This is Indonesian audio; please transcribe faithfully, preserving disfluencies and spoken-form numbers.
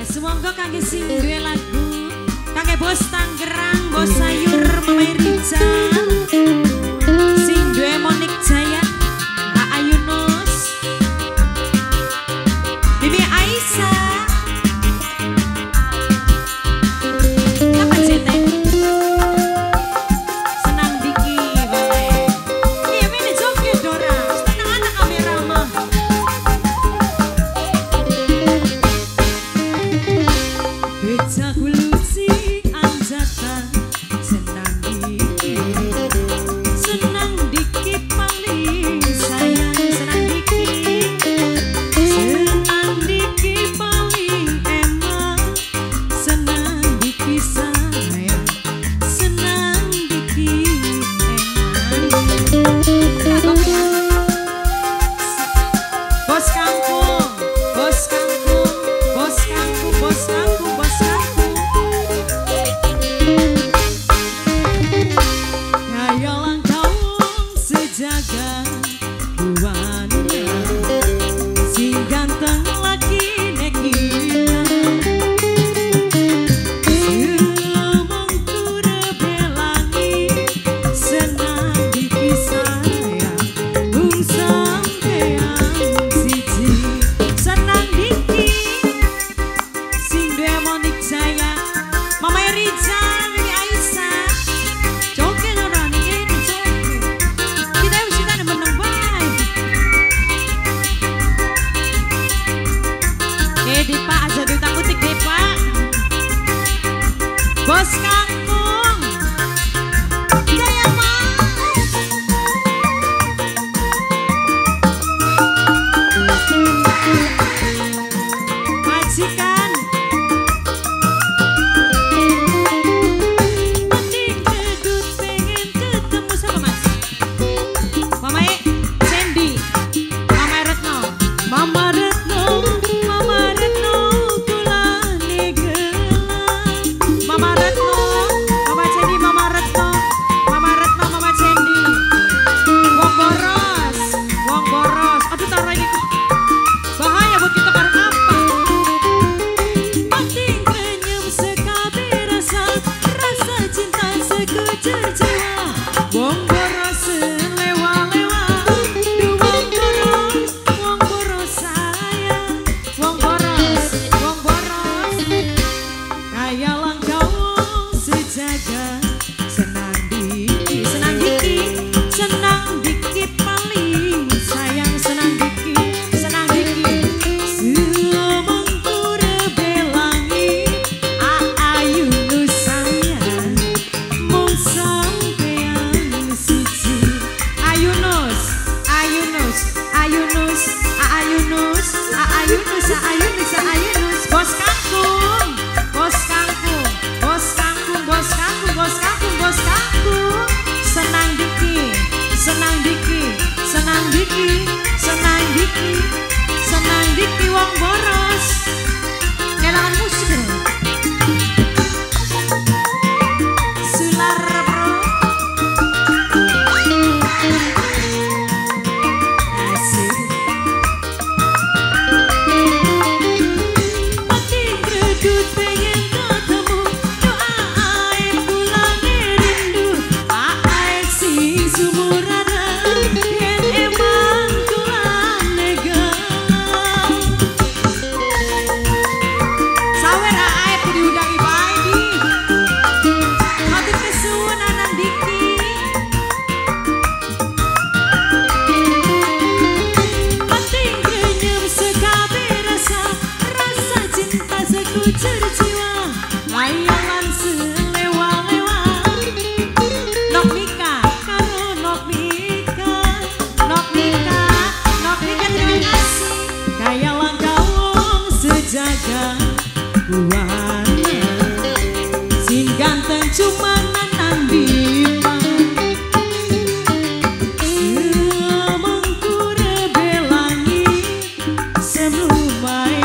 Semoga kangge sing duwe lagu, kangge bos Tangerang, bos sayur Mama Rizal, sing duwe Monik Jaya, Kak Ayunus, Bibi Aisyah. Kapan sih teh? Senang Diki boleh. Iya ini joget Dora, senang anak kamera mah. Beca kulusi anjatan senang Diki, senang Diki paling sayang, senang Diki, senang Diki paling emang, senang Diki sayang, senang Diki emang. Bos kampung, bos kampung, bos kampung, bos kampung, bos kampung. Kaya langkawung sejagat buana, si ganteng laki nekina, semangku rebelangi, senang Diki sayang, bung sampean siji, senang Diki, sing duwe Monik Jaya, Mama Rizal, Bibi Aisyah, joget orang ini joget, kita harus kita menang baik. Eh di Pak aja ditakutik deh Pak, bos kampung, Jaya Mas. Majikan penting gedut pengen ketemu sama Mas Mama E, Sandy, Mama Retno, Mama Retno, Mama Retno kulane gelang, Mama Retno, Mama Sandy, Mama Retno, Mama Retno, Mama Sandy, Wong boros, Wong boros, aduh taruh ini bahaya buat kita karena apa? Penting renyum sekabe rasa, rasa cinta sekujur jiwa. Wong boros lewa-lewa, duh wong boros, wong boros sayang, wong boros, wong boros. Kaya langkawung sejagat senang Diki, senang Diki, senang Diki paling sayang, senang Diki, senang Diki, semangku rebelangi, Ayunus sayang, mung sampean siji, Ayunus, Ayunus, Ayunus, Ayunus, Ayunus, Ayunus, Ayunus, bos kampung, bos kampung, bos kampung, bos kampung, bos kampung, bos kampung, senang Diki, senang Diki, senang Diki, senang Diki, senang Diki, wong boros, kelangan musik dong. Sular bro, asik. Penting gedut pengen ketemu, doa air kulane rindu, air sing sumurana, yen emang kulane galau. Sawer air diundangi bae di, matur kesuwun anak Diki. Penting renyum sekabe rasa, rasa cinta sekujur jiwa, hayalan selewa-lewa. Nok Mika karo Nok Mika, Nok Mika, Nok Mika terima kasih. Kaya langkawung sejagat buana, sing ganteng cuma nanang Dipa, semangku rebelangi, semlumai